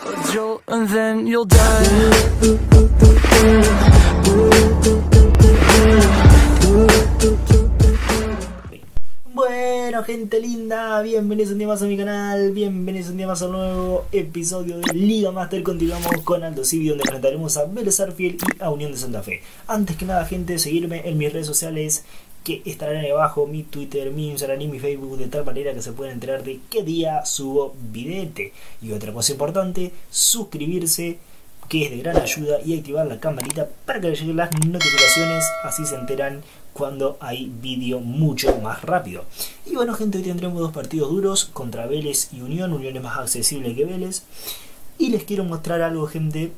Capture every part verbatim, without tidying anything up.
And then you'll die. Bueno, gente linda, bienvenidos un día más a mi canal, bienvenidos un día más a un nuevo episodio de Liga Master. Continuamos con Aldo Civi, donde enfrentaremos a Vélez Sarsfield y a Unión de Santa Fe. Antes que nada, gente, seguirme en mis redes sociales, que estarán ahí abajo, mi Twitter, mi Instagram y mi Facebook, de tal manera que se pueden enterar de qué día subo videte. Y otra cosa importante, suscribirse, que es de gran ayuda, y activar la campanita para que les lleguen las notificaciones, así se enteran cuando hay vídeo mucho más rápido. Y bueno, gente, hoy tendremos dos partidos duros contra Vélez y Unión. Unión es más accesible que Vélez. Y les quiero mostrar algo, gente,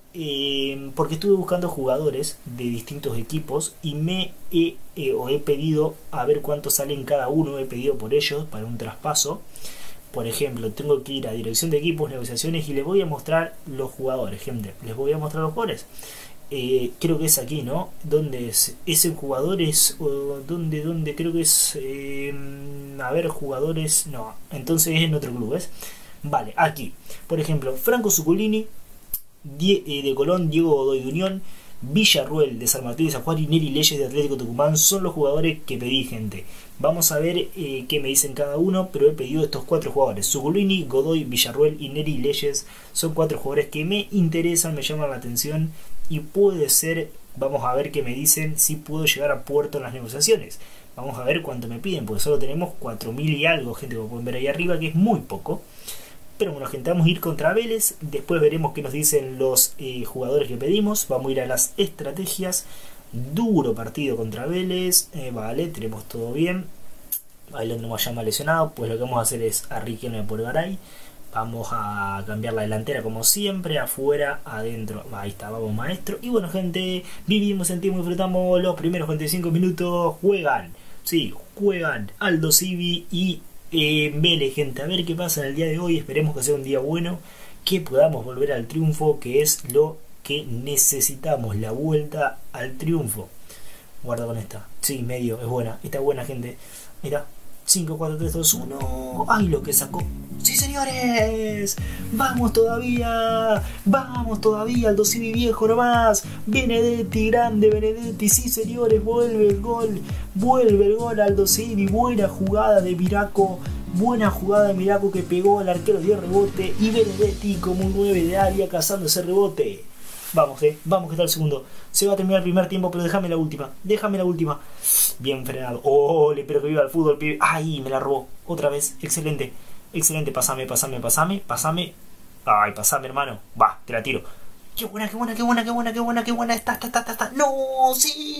eh, porque estuve buscando jugadores de distintos equipos y me he, eh, o he pedido a ver cuánto salen cada uno. He pedido por ellos para un traspaso. Por ejemplo, tengo que ir a dirección de equipos, negociaciones, y les voy a mostrar los jugadores, gente. Les voy a mostrar los jugadores. Eh, creo que es aquí, ¿no? ¿Dónde es? Ese jugador es... Uh, ¿Dónde? ¿Dónde? Creo que es... Eh, a ver, jugadores... No, entonces es en otro club, ¿ves? Vale, aquí. Por ejemplo, Franco Zuculini, Die, eh, de Colón, Diego Godoy de Unión, Villarruel de San Martín de San Juan y Neri Leyes de Atlético Tucumán son los jugadores que pedí, gente. Vamos a ver eh, qué me dicen cada uno, pero he pedido estos cuatro jugadores. Zuculini, Godoy, Villarruel y Neri Leyes son cuatro jugadores que me interesan, me llaman la atención, y puede ser, vamos a ver qué me dicen, si puedo llegar a puerto en las negociaciones. Vamos a ver cuánto me piden, porque solo tenemos cuatro mil y algo, gente, como pueden ver ahí arriba, que es muy poco. Pero bueno, gente, vamos a ir contra Vélez. Después veremos qué nos dicen los eh, jugadores que pedimos. Vamos a ir a las estrategias. Duro partido contra Vélez. Eh, vale, tenemos todo bien. Ahí lo tenemos ya mal lesionado. Pues lo que vamos a hacer es a Riquelme por Garay. Vamos a cambiar la delantera como siempre. Afuera, adentro. Ahí está, vamos, maestro. Y bueno, gente, vivimos, sentimos y disfrutamos los primeros cuarenta y cinco minutos. Juegan, sí, juegan Aldo Civi y Eh, Vélez, gente. A ver qué pasa en el día de hoy. Esperemos que sea un día bueno, que podamos volver al triunfo, que es lo que necesitamos, la vuelta al triunfo. Guarda con esta, sí, medio, es buena, está buena, gente. Mira, cinco, cuatro, tres, dos, uno. ¡Ay, lo que sacó! ¡Sí, señores! ¡Vamos todavía! ¡Vamos todavía! Aldo Civi viejo nomás. Benedetti, grande Benedetti. ¡Sí, señores! Vuelve el gol. Vuelve el gol Aldo Civi. Buena jugada de Miraco. Buena jugada de Miraco que pegó al arquero, dio rebote. Y Benedetti como un nueve de área cazando ese rebote. Vamos, eh. Vamos, que está el segundo. Se va a terminar el primer tiempo, pero déjame la última. Déjame la última. Bien frenado. ¡Oh! Le pero que viva el fútbol, pibe. ¡Ay! Me la robó. Otra vez. Excelente. Excelente. Pasame, pasame, pasame. Pasame. ¡Ay! Pasame, hermano. Va, te la tiro. ¡Qué buena, qué buena, qué buena, qué buena, qué buena, qué buena! Está, está, está, está, está. ¡No!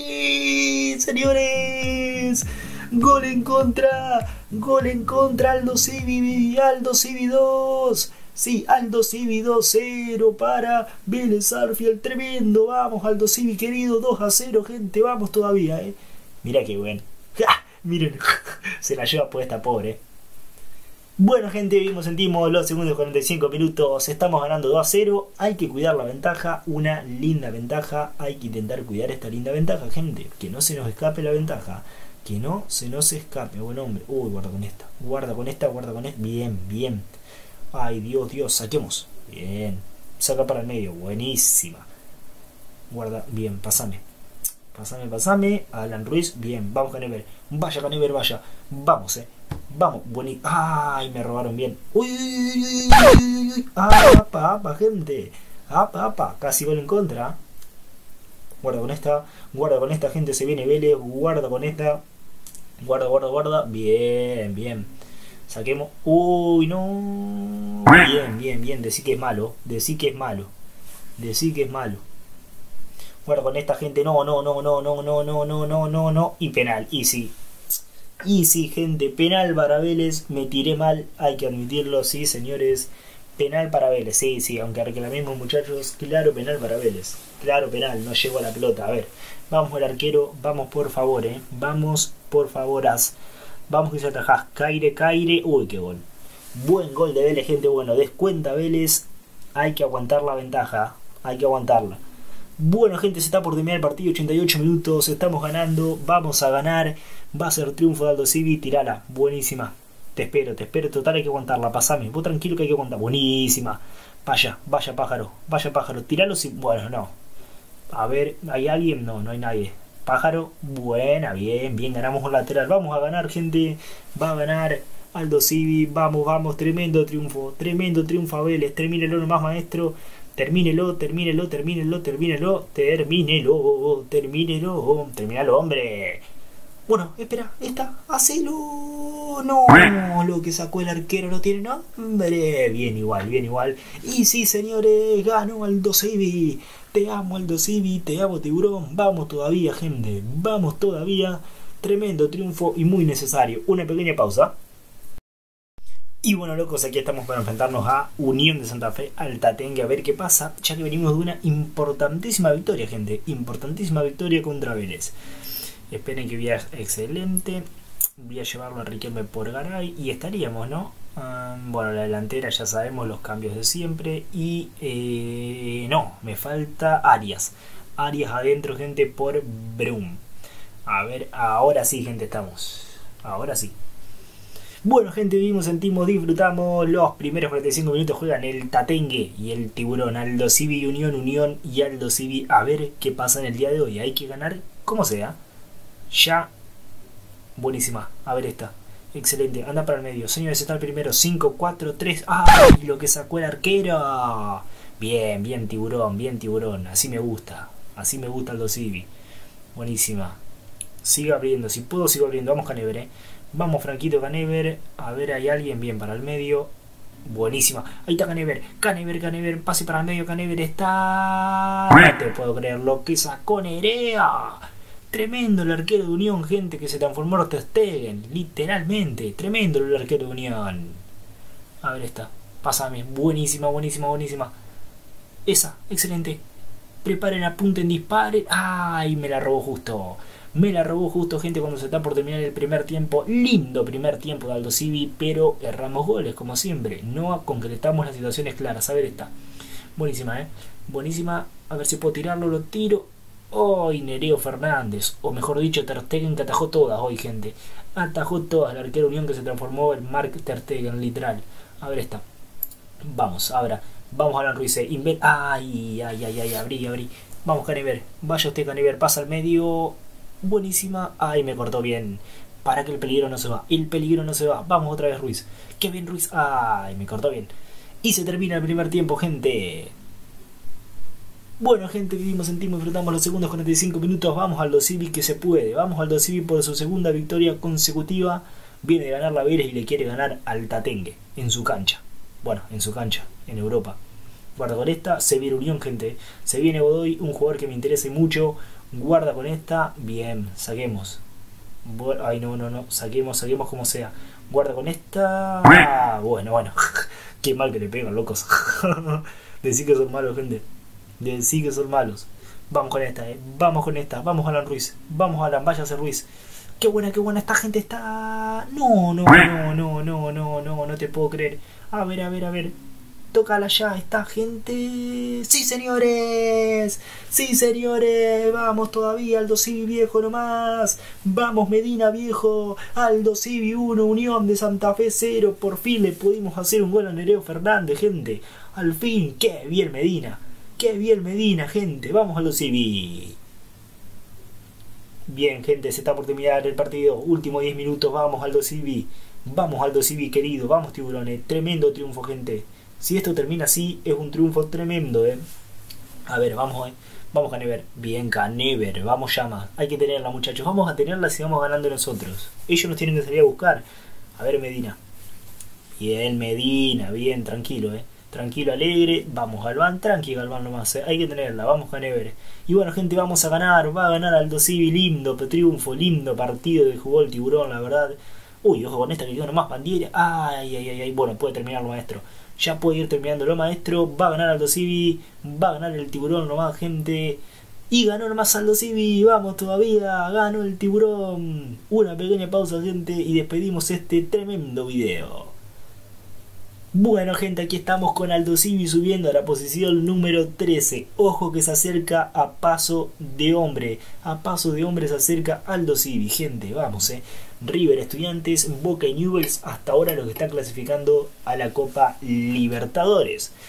¡Sí! ¡Señores! ¡Gol en contra! ¡Gol en contra! Aldo Civi. Aldo Civi dos. Sí, Aldo Civi dos cero para Vélez Sarsfield. Tremendo. Vamos, Aldo Civi querido. dos a cero, gente. Vamos todavía, eh. Mira qué bueno. ¡Ja! Miren, se la lleva puesta, pobre. Bueno, gente, vimos, sentimos los segundos cuarenta y cinco minutos. Estamos ganando dos a cero. Hay que cuidar la ventaja. Una linda ventaja. Hay que intentar cuidar esta linda ventaja, gente. Que no se nos escape la ventaja. Que no se nos escape. Buen hombre. Uy, guarda con esta. Guarda con esta, guarda con esta. Bien, bien. Ay, Dios, Dios. Saquemos. Bien. Saca para el medio. Buenísima. Guarda. Bien, pasame. Pasame, pasame. Alan Ruiz. Bien. Vamos, Canever. Vaya, Canever, vaya. Vamos, eh. Vamos. Buenísimo. Ay, me robaron bien. Uy, uy, uy, uy, uy, uy. Apa, apa, gente. Apa, apa. Casi gol en contra. Guarda con esta. Guarda con esta, gente. Se viene Vélez. Guarda con esta. Guarda, guarda, guarda. Bien, bien. Saquemos. Uy, no. Bien, bien, bien. Decí que es malo. Decí que es malo. Decí que es malo. Guarda con esta, gente. No, no, no, no, no, no, no, no, no, no, no. Y penal. Easy. Easy, gente. Penal para Vélez. Me tiré mal. Hay que admitirlo. Sí, señores. Penal para Vélez. Sí, sí. Aunque reclamemos, muchachos. Claro, penal para Vélez. Claro, penal. No llegó a la pelota. A ver. Vamos el arquero. Vamos, por favor, eh. Vamos, por favor. As. Vamos que se atajás. Caire, Caire. Uy, qué gol. Buen gol de Vélez, gente. Bueno, descuenta Vélez. Hay que aguantar la ventaja. Hay que aguantarla. Bueno, gente, se está por terminar el partido. ochenta y ocho minutos. Estamos ganando. Vamos a ganar. Va a ser triunfo de Aldo Civi. Tirala. Buenísima. Te espero, te espero. Total, hay que aguantarla. Pasame. Vos tranquilo que hay que aguantar. Buenísima. Vaya, vaya pájaro, vaya pájaro. Tiralo si... Bueno, no. A ver, ¿hay alguien? No, no hay nadie. Pájaro, buena, bien, bien, ganamos un lateral. Vamos a ganar, gente. Va a ganar Aldo Civi. Vamos, vamos, tremendo triunfo. Tremendo triunfo a Vélez. Termínelo nomás, maestro. Termínelo, termínelo, termínelo, termínelo. Termínelo, termínelo. Termínalo, hombre. Bueno, espera, esta, hacelo. No, lo que sacó el arquero no tiene nombre. Bien igual, bien igual. Y sí, señores, ganó Aldo Civi. Te amo, Aldo Civi, te amo, tiburón. Vamos todavía, gente. Vamos todavía. Tremendo triunfo y muy necesario. Una pequeña pausa. Y bueno, locos, aquí estamos para enfrentarnos a Unión de Santa Fe, al Tatengue, a ver qué pasa, ya que venimos de una importantísima victoria, gente. Importantísima victoria contra Vélez. Esperen que vía excelente. Voy a llevarlo a Riquelme por Garay y estaríamos, ¿no? Um, bueno, la delantera ya sabemos los cambios de siempre. Y eh, no, me falta Arias. Arias adentro, gente, por Brum. A ver, ahora sí, gente, estamos. Ahora sí. Bueno, gente, vivimos, sentimos, disfrutamos. Los primeros cuarenta y cinco minutos juegan el Tatengue y el Tiburón. Aldo Civi, Unión, Unión y Aldo Civi. A ver qué pasa en el día de hoy. Hay que ganar como sea. Ya. Buenísima. A ver esta. Excelente. Anda para el medio. Señores, está el primero. cinco, cuatro, tres. ¡Ay! Lo que sacó el arquero. Bien, bien, Tiburón. Bien, Tiburón. Así me gusta. Así me gusta Aldo Civi. Buenísima. Sigue abriendo. Si puedo, sigo abriendo. Vamos, Canever, eh. Vamos, Franquito Canever. A ver, hay alguien bien para el medio. Buenísima. Ahí está Canever. Canever, Canever. Pase para el medio. Canever está. No te puedo creer lo que sacó Nerea. Tremendo el arquero de Unión, gente, que se transformó en Ter Stegen. Literalmente. Tremendo el arquero de Unión. A ver esta. Pásame. Buenísima, buenísima, buenísima. Esa. Excelente. Preparen, apunten, disparen. Ay, me la robó justo. Me la robó justo, gente, cuando se está por terminar el primer tiempo. Lindo primer tiempo de Aldo Civi, pero erramos goles, como siempre. No concretamos las situaciones claras. A ver esta. Buenísima, ¿eh? Buenísima. A ver si puedo tirarlo, lo tiro. Hoy Nereo Fernández, o mejor dicho, Ter Stegen, que atajó todas hoy, gente. Atajó todas. El arquero Unión que se transformó en Mark Ter Stegen, literal. A ver esta. Vamos, ahora. Vamos a Alan Ruiz. Inver ay, ay, ay, ay, abrí, abrí. Vamos, Canever. Vaya usted, Canever. Pasa al medio. Buenísima. Ay, me cortó bien. Para que el peligro no se va. El peligro no se va. Vamos otra vez, Ruiz. Qué bien, Ruiz. Ay, me cortó bien. Y se termina el primer tiempo, gente. Bueno, gente, vivimos, sentimos, disfrutamos los segundos cuarenta y cinco minutos. Vamos al Aldo Civi, que se puede. Vamos al Aldo Civi por su segunda victoria consecutiva. Viene de ganar la Vélez y le quiere ganar al Tatengue en su cancha. Bueno, en su cancha, en Europa. Guarda con esta. Se viene Unión, gente. Se viene Godoy, un jugador que me interesa mucho. Guarda con esta. Bien, saquemos. Ay, no, no, no. Saquemos, saquemos como sea. Guarda con esta. Ah, bueno, bueno. Qué mal que le pegan, locos. Decir que son malos, gente. Decir que son malos. Vamos con esta, eh. Vamos con esta. Vamos, Alan Ruiz. Vamos, Alan. Váyase, Ruiz. Qué buena, qué buena. Esta gente está. No, no, no, no, no, no, no. No te puedo creer. A ver, a ver, a ver. Tócala ya, esta gente. ¡Sí, señores! ¡Sí, señores! ¡Vamos todavía! Aldo Civi viejo nomás. ¡Vamos, Medina viejo! Aldo Civi uno, Unión de Santa Fe cero. Por fin le pudimos hacer un gol a Nereo Fernández, gente. Al fin. ¡Qué bien, Medina! ¡Qué bien, Medina, gente! ¡Vamos, Aldo Civi! Bien, gente, se está por terminar el partido. Último diez minutos. ¡Vamos, Aldo Civi! ¡Vamos, Aldo Civi, querido! ¡Vamos, tiburones! Tremendo triunfo, gente. Si esto termina así, es un triunfo tremendo, ¿eh? A ver, vamos, ¿eh? Vamos, Canever. Bien, Canever. Vamos, llama. Hay que tenerla, muchachos. Vamos a tenerla si vamos ganando nosotros. Ellos nos tienen que salir a buscar. A ver, Medina. Bien, Medina. Bien, tranquilo, ¿eh? Tranquilo, alegre. Vamos, Galván. Tranqui, Galván nomás, ¿eh? Hay que tenerla. Vamos, Canever. Y bueno, gente, vamos a ganar. Va a ganar Aldo Civi. Lindo triunfo. Lindo partido que jugó el tiburón, la verdad. Uy, ojo con esta que quedó nomás. Bandiera. Ay, ay, ay, ay. Bueno, puede terminarlo, maestro. Ya puede ir terminándolo, maestro. Va a ganar Aldo Civi. Va a ganar el tiburón nomás, gente. Y ganó nomás Aldo Civi. Vamos todavía. Ganó el tiburón. Una pequeña pausa, gente. Y despedimos este tremendo video. Bueno, gente, aquí estamos con Aldo Civi subiendo a la posición número trece. Ojo que se acerca a paso de hombre. A paso de hombre se acerca Aldo Civi, gente. Vamos, eh. River, Estudiantes, Boca y Newell's hasta ahora los que están clasificando a la Copa Libertadores.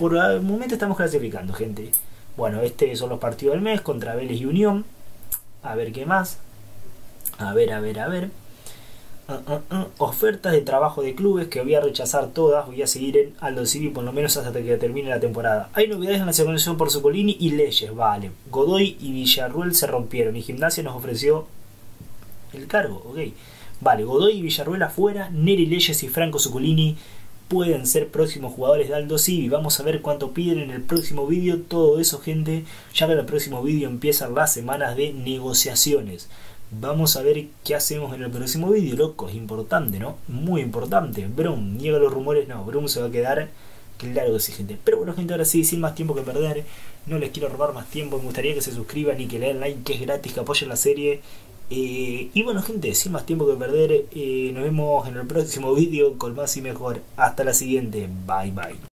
por el momento estamos clasificando, gente. Bueno, estos son los partidos del mes contra Vélez y Unión. A ver qué más. A ver, a ver, a ver. Uh, uh, uh. Ofertas de trabajo de clubes que voy a rechazar todas. Voy a seguir en Aldo Civi por lo menos hasta que termine la temporada. Hay novedades en la selección por Zucolini y Leyes. Vale. Godoy y Villarruel se rompieron y Gimnasia nos ofreció el cargo. Ok. Vale, Godoy y Villarruel afuera. Neri Leyes y Franco Zucolini pueden ser próximos jugadores de Aldo Civi. Vamos a ver cuánto piden en el próximo vídeo. Todo eso, gente, ya que en el próximo vídeo empiezan las semanas de negociaciones. Vamos a ver qué hacemos en el próximo vídeo, loco. Es importante, ¿no? Muy importante. Brum, niega los rumores. No, Brum se va a quedar. Claro que sí, gente. Pero bueno, gente, ahora sí, sin más tiempo que perder. No les quiero robar más tiempo. Me gustaría que se suscriban y que le den like, que es gratis, que apoyen la serie. Eh, y bueno, gente, sin más tiempo que perder, eh, nos vemos en el próximo vídeo con más y mejor. Hasta la siguiente. Bye, bye.